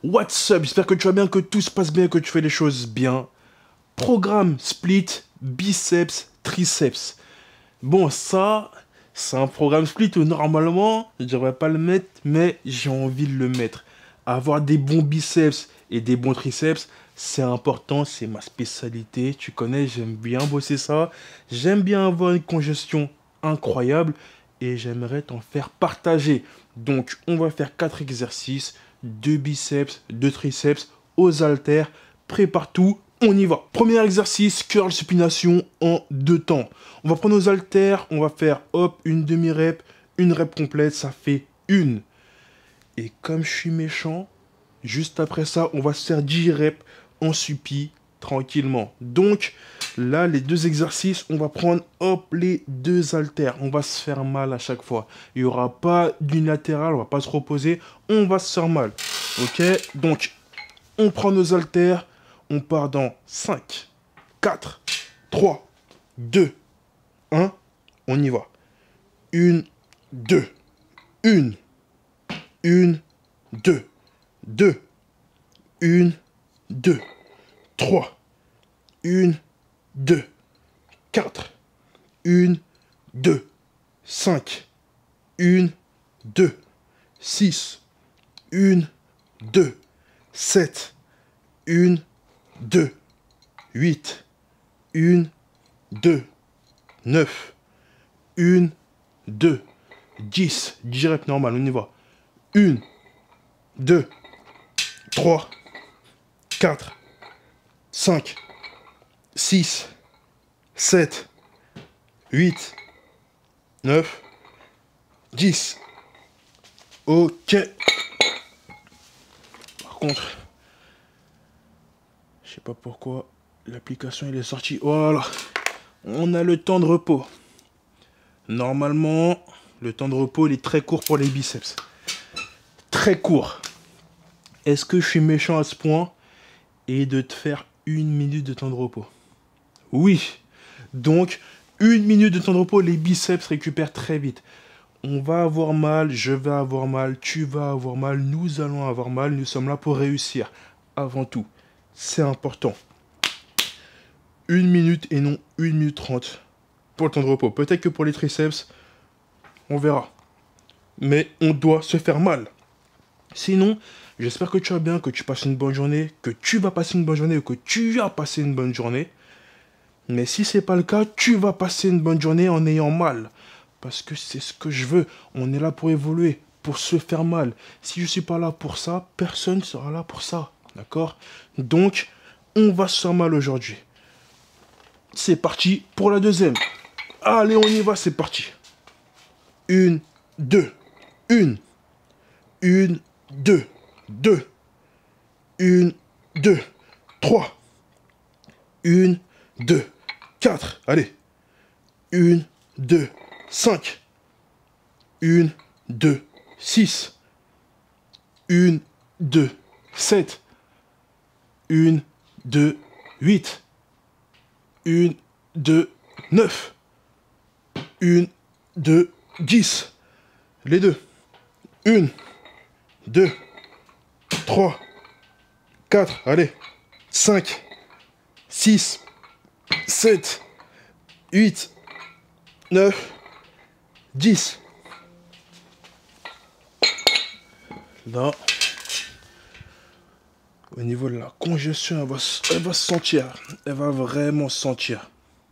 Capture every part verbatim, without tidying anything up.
What's up? J'espère que tu vas bien, que tout se passe bien, que tu fais les choses bien. Programme split, biceps, triceps. Bon, ça, c'est un programme split où normalement, je devrais pas le mettre, mais j'ai envie de le mettre. Avoir des bons biceps et des bons triceps, c'est important, c'est ma spécialité. Tu connais, j'aime bien bosser ça. J'aime bien avoir une congestion incroyable et j'aimerais t'en faire partager. Donc, on va faire quatre exercices, deux biceps, deux triceps, aux haltères. Prépare tout, on y va. Premier exercice, curl supination en deux temps. On va prendre nos haltères, on va faire hop, une demi-rep, une rep complète, ça fait une. Et comme je suis méchant, juste après ça, on va se faire dix reps en suppi tranquillement. Donc là, les deux exercices, on va prendre hop les deux haltères. On va se faire mal à chaque fois. Il n'y aura pas d'unilatéral, on va pas se reposer. On va se faire mal. Ok? Donc, on prend nos haltères. On part dans cinq, quatre, trois, deux, un. On y va. Une, deux. Une. Une, deux. Deux. Une, deux. Trois. Une, deux. Quatre. Une, deux. Cinq. Une, deux. Six. Une, deux. Sept. Une, deux. Huit. Une, deux. Neuf. Une, deux. Dix. Dix reps normal, on y va. Une, deux, trois, quatre, cinq, six, sept, huit, neuf, dix. Ok. Par contre, je sais pas pourquoi l'application elle est sortie. Voilà. On a le temps de repos. Normalement, le temps de repos il est très court pour les biceps. Très court. Est-ce que je suis méchant à ce point et de te faire une minute de temps de repos? Oui. Donc, une minute de temps de repos, les biceps récupèrent très vite. On va avoir mal, je vais avoir mal, tu vas avoir mal, nous allons avoir mal. Nous sommes là pour réussir. Avant tout, c'est important. Une minute et non une minute trente pour le temps de repos. Peut-être que pour les triceps, on verra. Mais on doit se faire mal. Sinon, j'espère que tu vas bien, que tu passes une bonne journée, que tu vas passer une bonne journée ou que tu as passé une bonne journée. Mais si c'est pas le cas, tu vas passer une bonne journée en ayant mal. Parce que c'est ce que je veux. On est là pour évoluer, pour se faire mal. Si je suis pas là pour ça, personne ne sera là pour ça. D'accord? Donc, on va se faire mal aujourd'hui. C'est parti pour la deuxième. Allez, on y va, c'est parti. Une, deux, une, une, deux, deux, une, deux, trois, une, deux, quatre, allez, une, deux, cinq, une, deux, six, une, deux, sept, une, deux, huit, une, deux, neuf, une, deux, dix, les deux, une, deux, trois, quatre, allez, cinq, six, sept, huit, neuf, dix. Là, au niveau de la congestion, elle va, elle va se sentir. Elle va vraiment se sentir.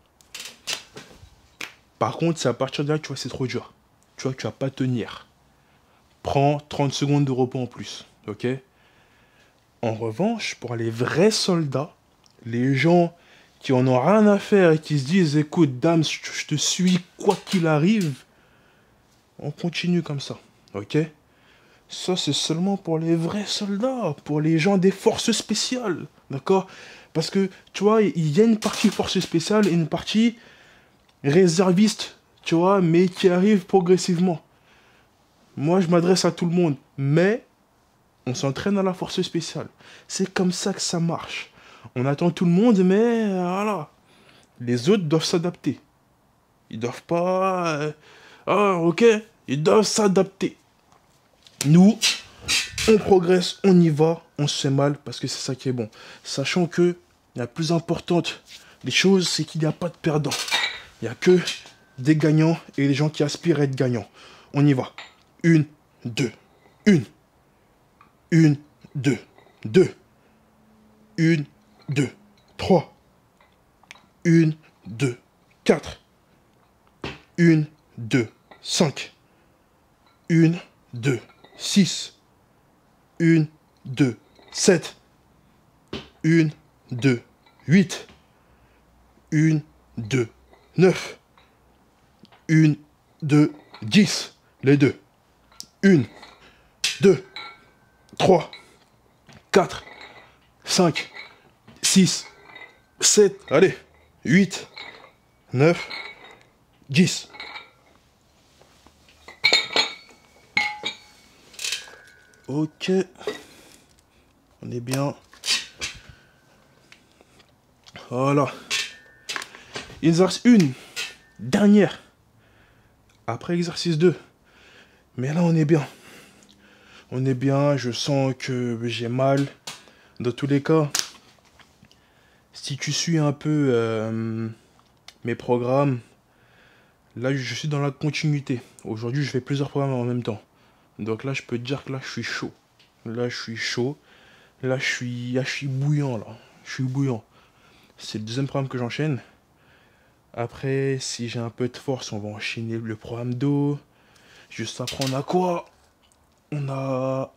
Par contre, c'est à partir de là que tu vois, c'est trop dur. Tu vois, tu vas pas tenir. Prends trente secondes de repos en plus, ok? En revanche, pour les vrais soldats, les gens qui en ont rien à faire et qui se disent, écoute, dame, je te suis quoi qu'il arrive, on continue comme ça, ok? Ça, c'est seulement pour les vrais soldats, pour les gens des forces spéciales, d'accord? Parce que, tu vois, il y a une partie forces spéciales et une partie réserviste, tu vois, mais qui arrive progressivement. Moi, je m'adresse à tout le monde, mais on s'entraîne à la force spéciale. C'est comme ça que ça marche. On attend tout le monde, mais euh, voilà. Les autres doivent s'adapter. Ils doivent pas... euh, Ah, ok. Ils doivent s'adapter. Nous, On progresse, on y va, on se fait mal parce que c'est ça qui est bon. Sachant que la plus importante des choses, c'est qu'il n'y a pas de perdants. Il n'y a que des gagnants et des gens qui aspirent à être gagnants. On y va. Une, deux, une, une, deux, deux, une, deux, trois, une, deux, quatre, une, deux, cinq, une, deux, six, une, deux, sept, une, deux, huit, une, deux, neuf, une, deux, dix, les deux, une, deux, trois, quatre, cinq, six, sept, allez, huit, neuf, dix. Ok, on est bien. Voilà. Il nous en reste une dernière après l'exercice deux. Mais là, on est bien. On est bien, je sens que j'ai mal. Dans tous les cas, si tu suis un peu euh, mes programmes, là, je suis dans la continuité. Aujourd'hui, je fais plusieurs programmes en même temps. Donc là, je peux te dire que là, je suis chaud. Là, je suis chaud. Là, je suis, là, je suis bouillant, là. Je suis bouillant. C'est le deuxième programme que j'enchaîne. Après, si j'ai un peu de force, on va enchaîner le programme dos. Juste après, on a quoi? On a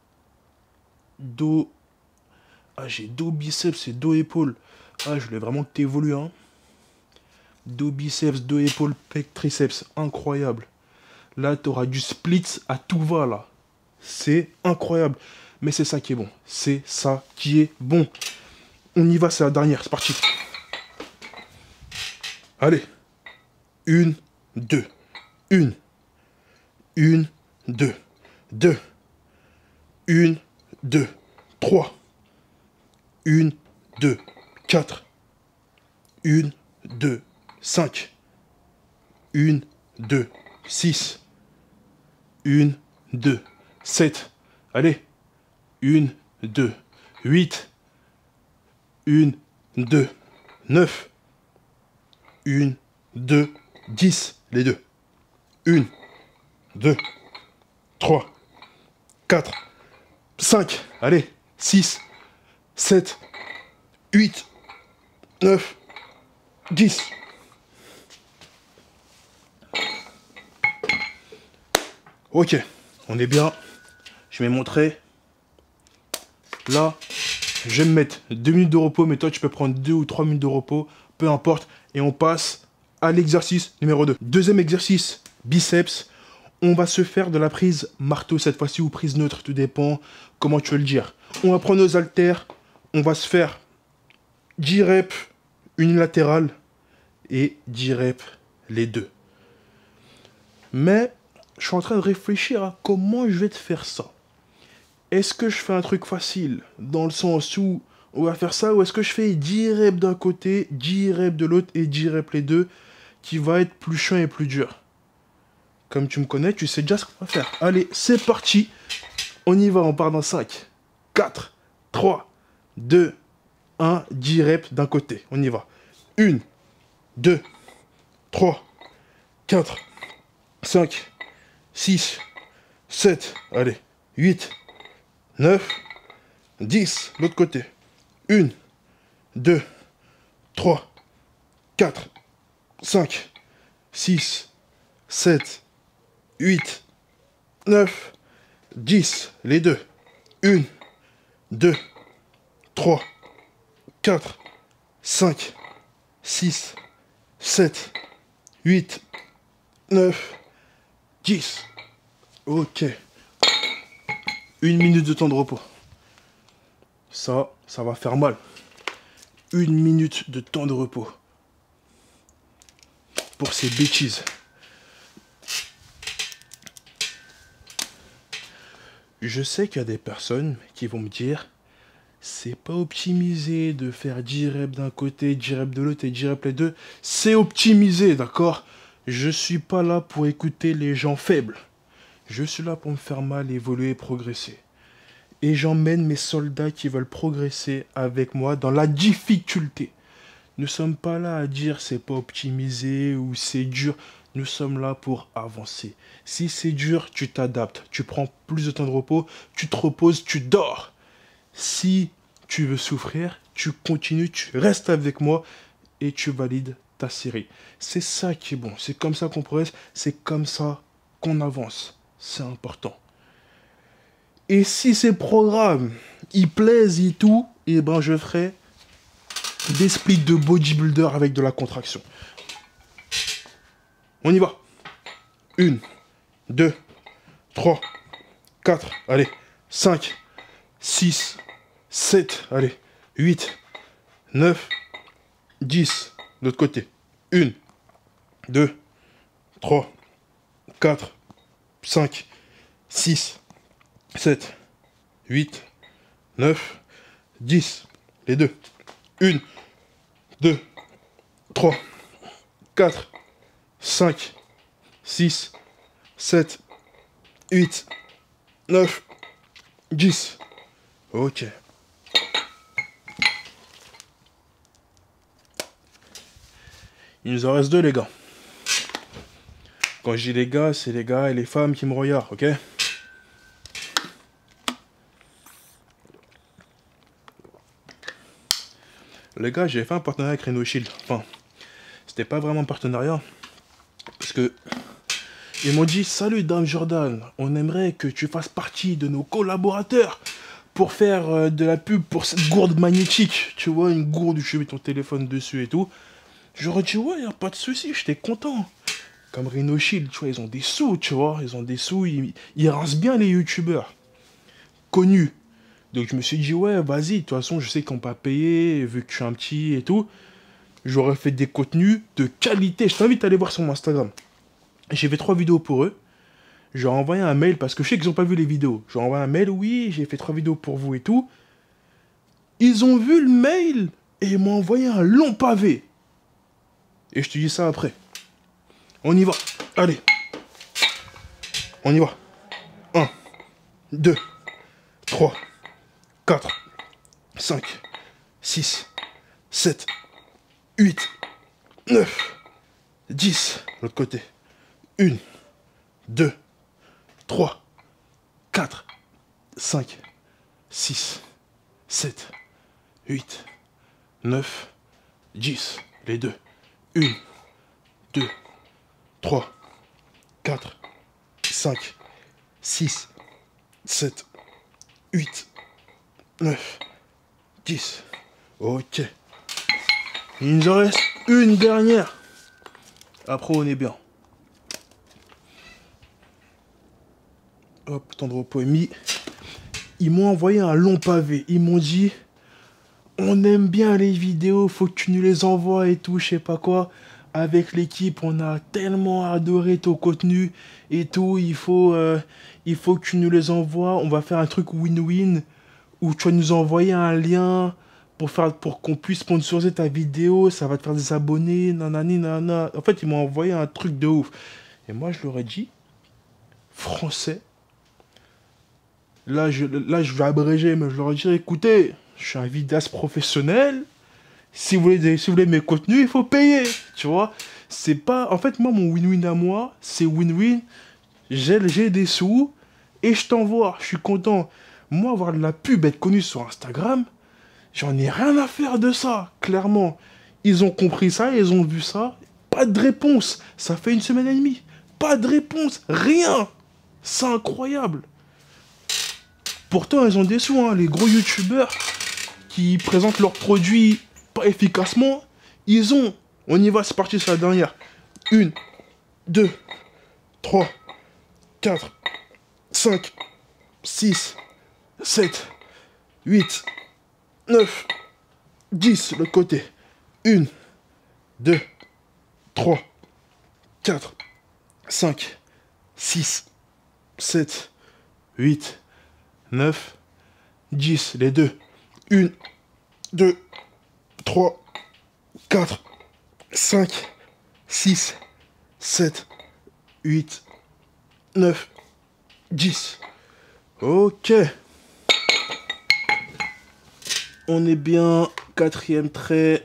dos. Ah, j'ai dos biceps et dos épaule. Ah, je voulais vraiment que tu évolues, hein. Dos biceps, dos épaule, pec, triceps. Incroyable. Là, tu auras du split à tout va, là. C'est incroyable. Mais c'est ça qui est bon. C'est ça qui est bon. On y va, c'est la dernière. C'est parti. Allez. Une, deux. Une. Une, deux. Deux. Une, deux. Trois. Une, deux. Quatre. Une, deux. Cinq. Une, deux. Six. Une, deux. Sept. Allez. Une, deux. Huit. Une, deux. Neuf. Une, deux. Dix. Les deux. Une, deux, trois, quatre, cinq. Allez. Six, sept, huit, neuf, dix. Ok, on est bien. Je vais montrer. Là, je vais me mettre deux minutes de repos, mais toi, tu peux prendre deux ou trois minutes de repos, peu importe. Et on passe à l'exercice numéro deux. Deuxième exercice, biceps. On va se faire de la prise marteau cette fois-ci, ou prise neutre, tout dépend comment tu veux le dire. On va prendre nos haltères, on va se faire dix reps unilatérales et dix reps les deux. Mais je suis en train de réfléchir à comment je vais te faire ça. Est-ce que je fais un truc facile, dans le sens où on va faire ça, ou est-ce que je fais dix reps d'un côté, dix reps de l'autre et dix reps les deux, qui va être plus chiant et plus dur? Comme tu me connais, tu sais déjà ce qu'on va faire. Allez, c'est parti. On y va, on part dans cinq, quatre, trois, deux, un, dix reps d'un côté. On y va. un, deux, trois, quatre, cinq, six, sept, allez, huit, neuf, dix, l'autre côté. un, deux, trois, quatre, cinq, six, sept, huit, neuf, dix, les deux. un, deux, trois, quatre, cinq, six, sept, huit, neuf, dix. Ok. Une minute de temps de repos. Ça, ça va faire mal. Une minute de temps de repos. Pour ces bêtises. Je sais qu'il y a des personnes qui vont me dire, c'est pas optimisé de faire dix reps d'un côté, dix reps de l'autre et dix reps les deux. C'est optimisé, d'accord? Je suis pas là pour écouter les gens faibles. Je suis là pour me faire mal, évoluer et progresser. et j'emmène mes soldats qui veulent progresser avec moi dans la difficulté. Nous sommes pas là à dire c'est pas optimisé ou c'est dur. Nous sommes là pour avancer. Si c'est dur, tu t'adaptes. Tu prends plus de temps de repos, tu te reposes, tu dors. Si tu veux souffrir, tu continues, tu restes avec moi et tu valides ta série. C'est ça qui est bon. C'est comme ça qu'on progresse. C'est comme ça qu'on avance. C'est important. Et si ces programmes, ils plaisent et tout, eh ben je ferai des splits de bodybuilder avec de la contraction. On y va. Une, deux, trois, quatre, allez, cinq, six, sept, allez, huit, neuf, dix. De l'autre côté. Une, deux, trois, quatre, cinq, six, sept, huit, neuf, dix. Les deux. Une, deux, trois, quatre, cinq, six, sept, huit, neuf, dix. Ok. Il nous en reste deux, les gars. Quand je dis les gars, c'est les gars et les femmes qui me regardent, ok? Les gars, j'ai fait un partenariat avec Reno Shield. Enfin, c'était pas vraiment un partenariat. Parce que ils m'ont dit, salut Dame Jordan, on aimerait que tu fasses partie de nos collaborateurs pour faire euh, de la pub pour cette gourde magnétique. Tu vois, une gourde où tu mets ton téléphone dessus et tout. J'aurais dit, ouais, y a pas de souci, j'étais content. Comme Reno Shield, tu vois, ils ont des sous, tu vois. Ils ont des sous, ils, ils rincent bien les youtubeurs connus. Donc je me suis dit, ouais, vas-y, de toute façon, je sais qu'on va pas payer, vu que je suis un petit et tout. J'aurais fait des contenus de qualité. Je t'invite à aller voir sur mon Instagram. J'ai fait trois vidéos pour eux. Je leur ai envoyé un mail, parce que je sais qu'ils n'ont pas vu les vidéos. Je leur ai envoyé un mail, oui, j'ai fait trois vidéos pour vous et tout. Ils ont vu le mail, et ils m'ont envoyé un long pavé. Et je te dis ça après. On y va. Allez. On y va. un, deux, trois, quatre, cinq, six, sept, huit, neuf, dix. L'autre côté. un, deux, trois, quatre, cinq, six, sept, huit, neuf, dix. Les deux. un, deux, trois, quatre, cinq, six, sept, huit, neuf, dix. Ok. Il nous en reste une dernière. Après, on est bien. Hop, temps de repos est mis. Ils m'ont envoyé un long pavé. Ils m'ont dit, on aime bien les vidéos, faut que tu nous les envoies et tout, je sais pas quoi. Avec l'équipe, on a tellement adoré ton contenu et tout. Il faut, euh, il faut que tu nous les envoies. On va faire un truc win-win où tu vas nous envoyer un lien pour faire, pour qu'on puisse sponsoriser ta vidéo. Ça va te faire des abonnés, nanani, nanana. En fait, ils m'ont envoyé un truc de ouf. Et moi, je leur ai dit, français. Là, je, là, je vais abréger, mais je leur ai dit, écoutez, je suis un vidéaste professionnel. Si vous voulez, si vous voulez mes contenus, il faut payer, tu vois. C'est pas... En fait, moi, mon win-win à moi, c'est win-win. J'ai j'ai des sous et je t'envoie. Je suis content. Moi, avoir de la pub, être connu sur Instagram, j'en ai rien à faire de ça, clairement. Ils ont compris ça, ils ont vu ça. Pas de réponse. Ça fait une semaine et demie. Pas de réponse. Rien. C'est incroyable. Pourtant, ils ont des sous, hein. Les gros youtubeurs qui présentent leurs produits pas efficacement, ils ont. On y va, c'est parti sur la dernière. un, deux, trois, quatre, cinq, six, sept, huit, neuf, dix. L'autre côté. un, deux, trois, quatre, cinq, six, sept, huit, neuf, dix. Les deux. un, deux, trois, quatre, cinq, six, sept, huit, neuf, dix. Ok. On est bien. Quatrième trait.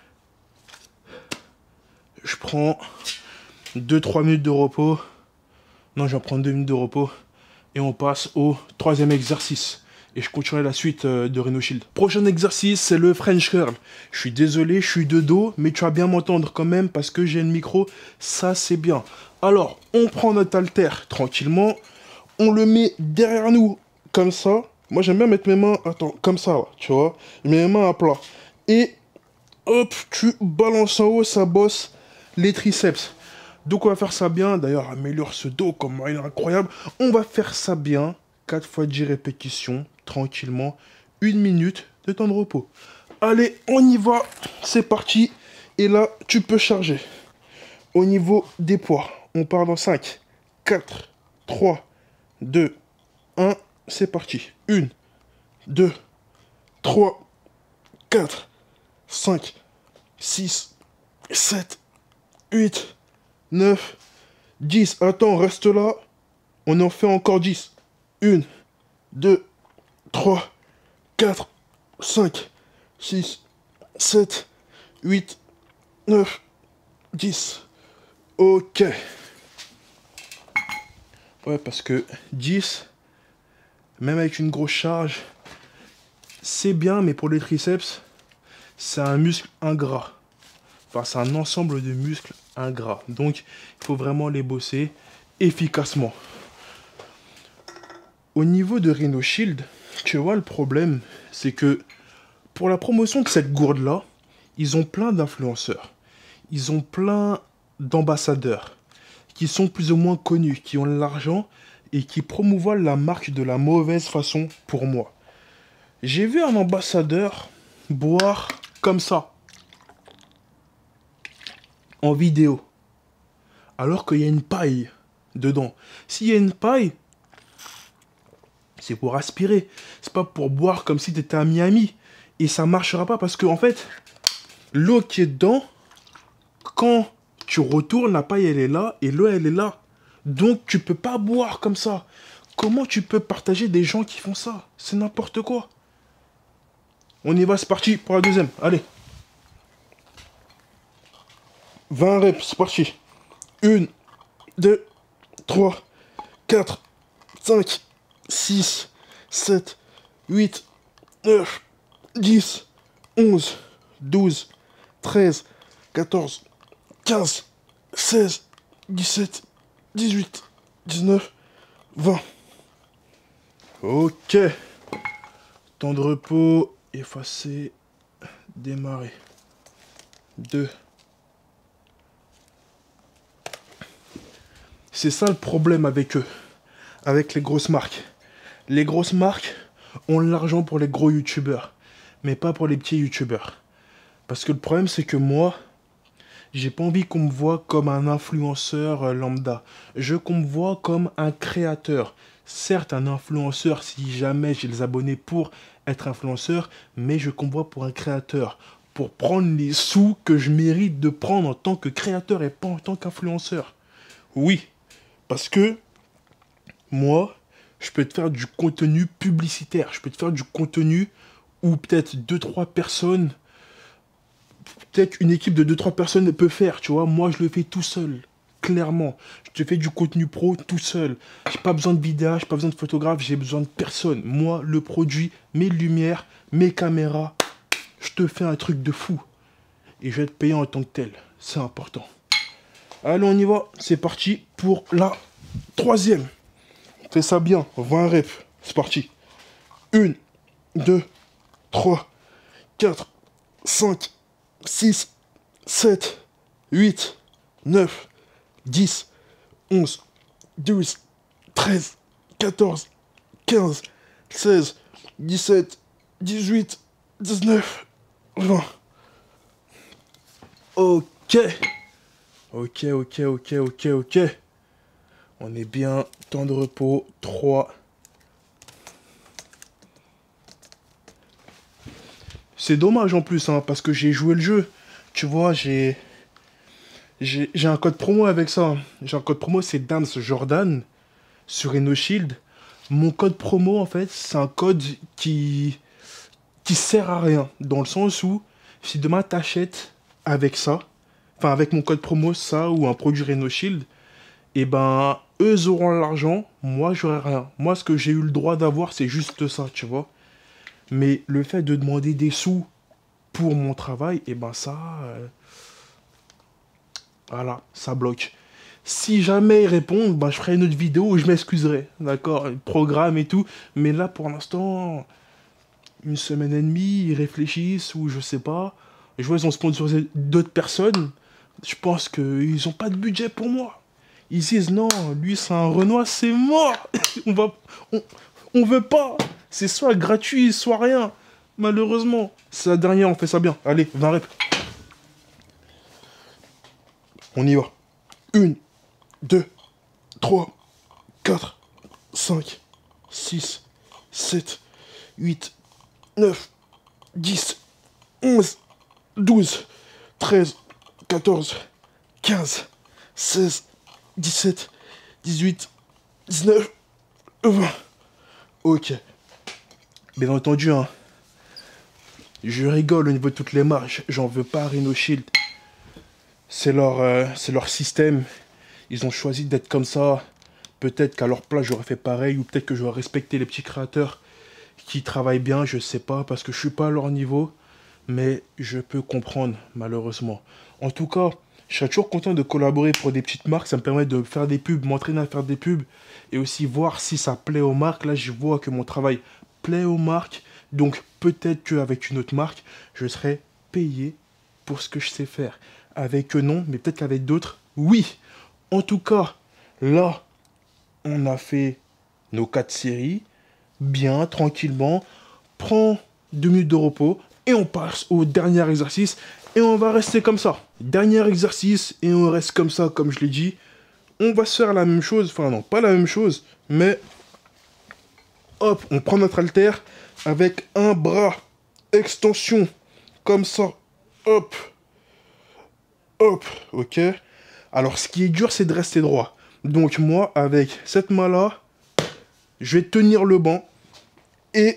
Je prends deux trois minutes de repos. Non, je vais prendre deux minutes de repos. Et on passe au troisième exercice. Et je continuerai la suite euh, de Rhino Shield. Prochain exercice, c'est le French Curl. Je suis désolé, je suis de dos, mais tu vas bien m'entendre quand même parce que j'ai le micro. Ça, c'est bien. Alors, on prend notre haltère tranquillement. On le met derrière nous, comme ça. Moi, j'aime bien mettre mes mains, attends, comme ça, ouais, tu vois. Je mets mes mains à plat. Et, hop, tu balances en haut, ça bosse les triceps. Donc, on va faire ça bien. D'ailleurs, améliore ce dos, comme il est incroyable. On va faire ça bien. quatre fois dix répétitions, tranquillement. Une minute de temps de repos. Allez, on y va. C'est parti. Et là, tu peux charger. Au niveau des poids, on part dans cinq, quatre, trois, deux, un. C'est parti. un, deux, trois, quatre, cinq, six, sept, huit, neuf, dix. Attends, reste là. On en fait encore dix. un, deux, trois, quatre, cinq, six, sept, huit, neuf, dix. Ok. Ouais, parce que dix, même avec une grosse charge, c'est bien, mais pour les triceps, c'est un muscle ingrat. Enfin, c'est un ensemble de muscles ingrats. Donc, il faut vraiment les bosser efficacement. Au niveau de Rhino Shield, tu vois, le problème, c'est que pour la promotion de cette gourde-là, ils ont plein d'influenceurs. Ils ont plein d'ambassadeurs qui sont plus ou moins connus, qui ont de l'argent et qui promouvoient la marque de la mauvaise façon pour moi. J'ai vu un ambassadeur boire comme ça, en vidéo, alors qu'il y a une paille dedans. S'il y a une paille, c'est pour aspirer. C'est pas pour boire comme si tu étais à Miami. Et ça marchera pas parce que, en fait, l'eau qui est dedans, quand tu retournes, la paille, elle est là et l'eau, elle est là. Donc, tu peux pas boire comme ça. Comment tu peux partager des gens qui font ça? C'est n'importe quoi. On y va, c'est parti pour la deuxième. Allez. vingt reps, c'est parti. un, deux, trois, quatre, cinq, six, sept, huit, neuf, dix, onze, douze, treize, quatorze, quinze, seize, dix-sept, dix-huit, dix-neuf, vingt. Ok. Temps de repos, effacer, démarrer. deux. C'est ça le problème avec eux, avec les grosses marques. Les grosses marques ont l'argent pour les gros youtubeurs, mais pas pour les petits youtubeurs. Parce que le problème, c'est que moi, j'ai pas envie qu'on me voit comme un influenceur lambda. Je veux qu'on me voit comme un créateur. Certes, un influenceur, si jamais j'ai les abonnés pour être influenceur, mais je veux qu'on me voit pour un créateur. Pour prendre les sous que je mérite de prendre en tant que créateur et pas en tant qu'influenceur. Oui, parce que moi, je peux te faire du contenu publicitaire. Je peux te faire du contenu où peut-être deux trois personnes, peut-être une équipe de deux trois personnes peut faire, tu vois. Moi, je le fais tout seul, clairement. Je te fais du contenu pro tout seul. J'ai pas besoin de vidéaste, j'ai pas besoin de photographe, j'ai besoin de personne. Moi, le produit, mes lumières, mes caméras, je te fais un truc de fou. Et je vais te payer en tant que tel. C'est important. Allez, on y va. C'est parti pour la troisième. Fais ça bien. vingt reps. C'est parti. un, deux, trois, quatre, cinq, six, sept, huit, neuf, dix, onze, douze, treize, quatorze, quinze, seize, dix-sept, dix-huit, dix-neuf, vingt. Ok. Ok, ok, ok, ok, ok. On est bien. Temps de repos. trois. C'est dommage en plus, hein, parce que j'ai joué le jeu. Tu vois, j'ai... J'ai un code promo avec ça. J'ai un code promo, c'est Dams Jordan sur Rhino Shield. Mon code promo, en fait, c'est un code qui... qui sert à rien. Dans le sens où, si demain t'achètes avec ça, enfin avec mon code promo, ça, ou un produit RenoShield, et ben, eux auront l'argent, moi j'aurai rien. Moi, ce que j'ai eu le droit d'avoir, c'est juste ça, tu vois. Mais le fait de demander des sous pour mon travail, et ben ça, euh, voilà, ça bloque. Si jamais ils répondent, ben, je ferai une autre vidéo où je m'excuserai, d'accord, programme et tout. Mais là, pour l'instant, une semaine et demie, ils réfléchissent ou je sais pas. Je vois, ils ont sponsorisé d'autres personnes. Je pense qu'ils ont pas de budget pour moi. Ils disent non, lui c'est un Renoir, c'est mort. on va, on, on veut pas. C'est soit gratuit, soit rien. Malheureusement, c'est la dernière, on fait ça bien. Allez, vingt reps. On y va. Une, deux, trois, quatre, cinq, six, sept, huit, neuf, dix, onze, douze, treize, quatorze, quinze, seize, dix-sept, dix-huit, dix-neuf, vingt. Ok. Bien entendu, hein. Je rigole au niveau de toutes les marges. J'en veux pas à RenoShield. C'est leur, euh, c'est leur système. Ils ont choisi d'être comme ça. Peut-être qu'à leur place, j'aurais fait pareil. Ou peut-être que j'aurais respecté les petits créateurs qui travaillent bien. Je sais pas, parce que je suis pas à leur niveau. Mais je peux comprendre, malheureusement. En tout cas, je serais toujours content de collaborer pour des petites marques. Ça me permet de faire des pubs, m'entraîner à faire des pubs. Et aussi voir si ça plaît aux marques. Là, je vois que mon travail plaît aux marques. Donc, peut-être qu'avec une autre marque, je serai payé pour ce que je sais faire. Avec eux, non. Mais peut-être qu'avec d'autres, oui. En tout cas, là, on a fait nos quatre séries. Bien, tranquillement. Prends deux minutes de repos. Et on passe au dernier exercice. Et on va rester comme ça. Dernier exercice. Et on reste comme ça, comme je l'ai dit. On va se faire la même chose. Enfin, non, pas la même chose. Mais, hop, on prend notre haltère avec un bras. Extension. Comme ça. Hop. Hop. Ok. Alors, ce qui est dur, c'est de rester droit. Donc, moi, avec cette main-là, je vais tenir le banc. Et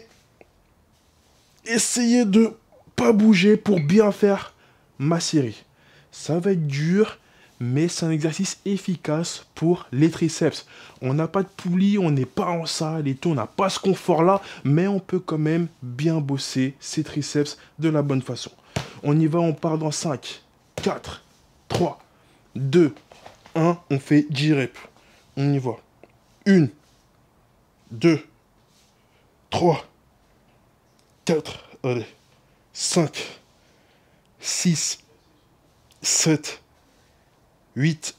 essayer de pas bouger pour bien faire ma série. Ça va être dur, mais c'est un exercice efficace pour les triceps. On n'a pas de poulie, on n'est pas en salle et tout, on n'a pas ce confort-là, mais on peut quand même bien bosser ses triceps de la bonne façon. On y va, on part dans cinq, quatre, trois, deux, un, on fait dix reps. On y va. un, deux, trois, quatre, allez, cinq, six, sept, huit,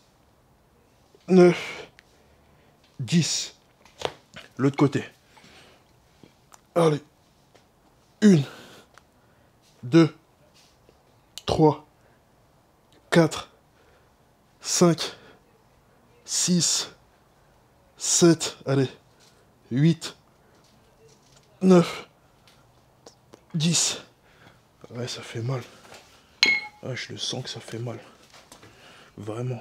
neuf, dix. L'autre côté. Allez, un, deux, trois, quatre, cinq, six, sept, allez, huit, neuf, dix. Ouais, ça fait mal. Ah, je le sens que ça fait mal. Vraiment.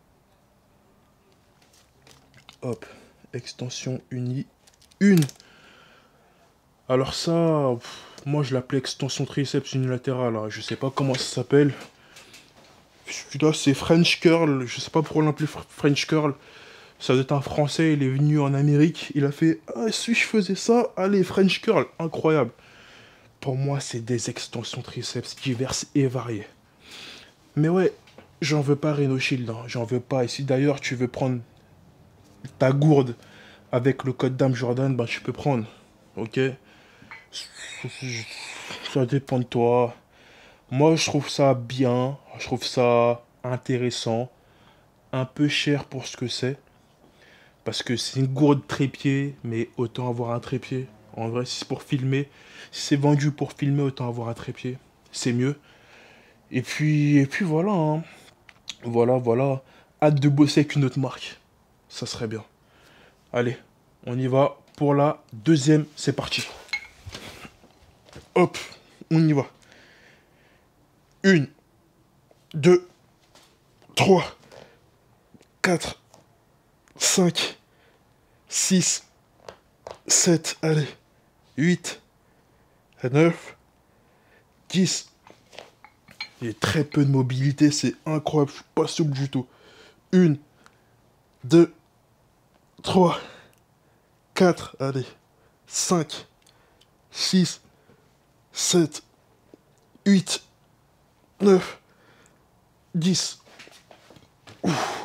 Hop. Extension unie. Une. Alors ça, pff, moi je l'appelais extension triceps unilatérale. Hein. Je sais pas comment ça s'appelle. Celui-là, c'est French Curl. Je sais pas pourquoi on l'appelait French Curl. Ça doit être un Français, il est venu en Amérique. Il a fait, ah, si je faisais ça, allez, French Curl. Incroyable. Pour moi, c'est des extensions triceps diverses et variées. Mais ouais, j'en veux pas RenoShield, hein. J'en veux pas. Et si d'ailleurs tu veux prendre ta gourde avec le code Dame Jordan, bah tu peux prendre. Ok? Ça dépend de toi. Moi, je trouve ça bien. Je trouve ça intéressant. Un peu cher pour ce que c'est. Parce que c'est une gourde trépied, mais autant avoir un trépied. En vrai, si c'est pour filmer, si c'est vendu pour filmer, autant avoir un trépied. C'est mieux. Et puis, et puis voilà, hein. Voilà, voilà. Hâte de bosser avec une autre marque. Ça serait bien. Allez, on y va pour la deuxième. C'est parti. Hop, on y va. Une, deux, trois, quatre, cinq, six, sept, allez, huit, neuf, dix. J'ai très peu de mobilité, c'est incroyable, je suis pas souple du tout. un, deux, trois, quatre, allez, cinq, six, sept, huit, neuf, dix. Ouf.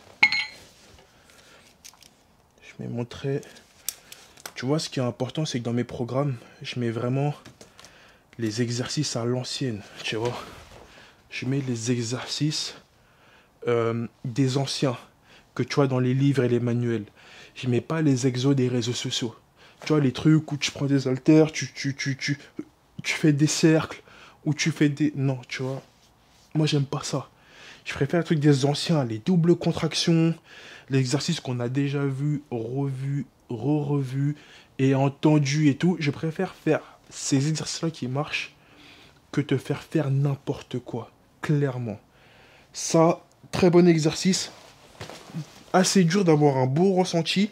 Je vais montrer. Tu vois, ce qui est important, c'est que dans mes programmes, je mets vraiment les exercices à l'ancienne, tu vois. Je mets les exercices euh, des anciens que tu vois dans les livres et les manuels. Je mets pas les exos des réseaux sociaux. Tu vois, les trucs où tu prends des haltères, tu, tu, tu, tu, tu fais des cercles, ou tu fais des... Non, tu vois. Moi, j'aime pas ça. Je préfère le truc des anciens, les doubles contractions, l'exercice qu'on a déjà vu, revu, re-revu et entendu et tout. Je préfère faire ces exercices-là qui marchent que te faire faire n'importe quoi, clairement. Ça, très bon exercice. Assez dur d'avoir un beau ressenti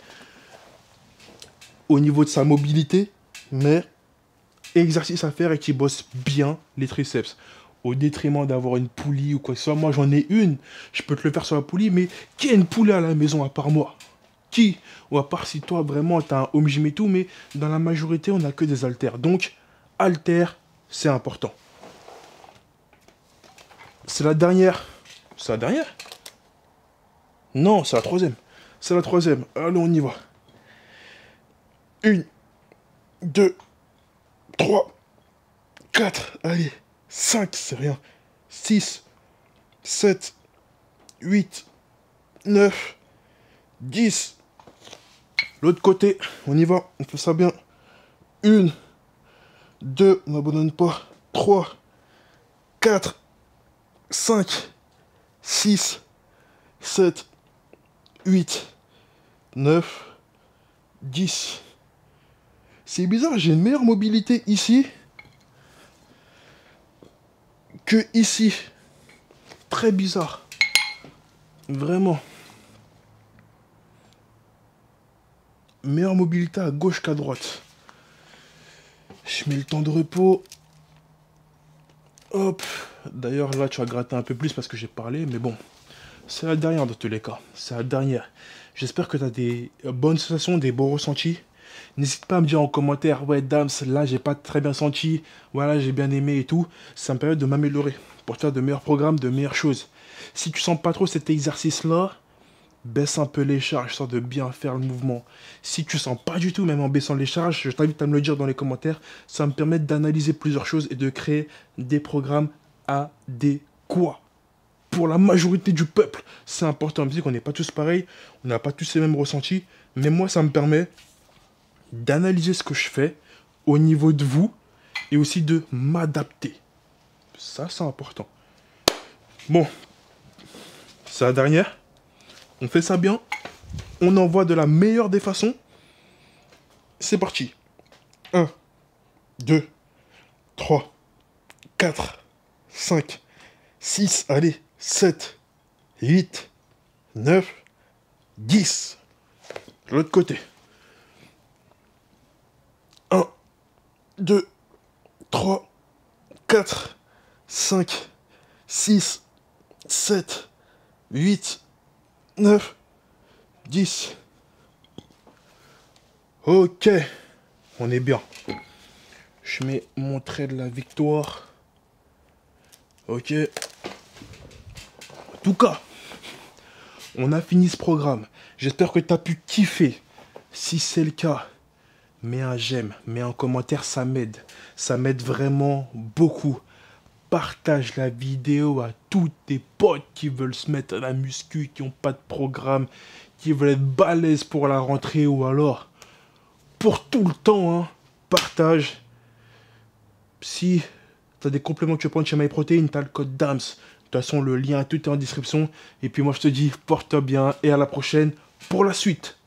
au niveau de sa mobilité, mais exercice à faire et qui bosse bien les triceps. Au détriment d'avoir une poulie ou quoi que ce soit. Moi, j'en ai une. Je peux te le faire sur la poulie, mais qui a une poulie à la maison à part moi? Qui? Ou à part si toi, vraiment, t'as un home gym et tout, mais dans la majorité, on n'a que des haltères. Donc, haltères, c'est important. C'est la dernière. C'est la dernière? Non, c'est la troisième. C'est la troisième. Allons, on y va. Une, deux, trois, quatre, allez. cinq, c'est rien. six, sept, huit, neuf, dix. L'autre côté, on y va, on fait ça bien. un, deux, n'abandonne pas. trois, quatre, cinq, six, sept, huit, neuf, dix. C'est bizarre, j'ai une meilleure mobilité ici que ici. Très bizarre. Vraiment. Meilleure mobilité à gauche qu'à droite. Je mets le temps de repos. Hop. D'ailleurs, là, tu vas gratter un peu plus parce que j'ai parlé. Mais bon, c'est la dernière dans tous les cas. C'est la dernière. J'espère que tu as des bonnes sensations, des bons ressentis. N'hésite pas à me dire en commentaire, ouais Dams, là j'ai pas très bien senti, voilà j'ai bien aimé et tout. Ça me permet de m'améliorer pour faire de meilleurs programmes, de meilleures choses. Si tu sens pas trop cet exercice-là, baisse un peu les charges, histoire de bien faire le mouvement. Si tu sens pas du tout, même en baissant les charges, je t'invite à me le dire dans les commentaires. Ça me permet d'analyser plusieurs choses et de créer des programmes adéquats. Pour la majorité du peuple, c'est important. On qu'on n'est pas tous pareils, on n'a pas tous les mêmes ressentis, mais moi ça me permet d'analyser ce que je fais au niveau de vous et aussi de m'adapter. Ça, c'est important. Bon, c'est la dernière. On fait ça bien. On envoie de la meilleure des façons. C'est parti. un, deux, trois, quatre, cinq, six, allez, sept, huit, neuf, dix. De l'autre côté. un, deux, trois, quatre, cinq, six, sept, huit, neuf, dix. Ok, on est bien. Je mets mon trait de la victoire. Ok. En tout cas, on a fini ce programme. J'espère que tu as pu kiffer. Si c'est le cas, mets un j'aime, mets un commentaire, ça m'aide. Ça m'aide vraiment beaucoup. Partage la vidéo à tous tes potes qui veulent se mettre à la muscu, qui n'ont pas de programme, qui veulent être balèzes pour la rentrée ou alors pour tout le temps. Hein. Partage. Si tu as des compléments que tu veux prendre chez MyProtein, tu as le code DAMS. De toute façon, le lien, tout est en description. Et puis moi, je te dis, porte-toi bien et à la prochaine pour la suite.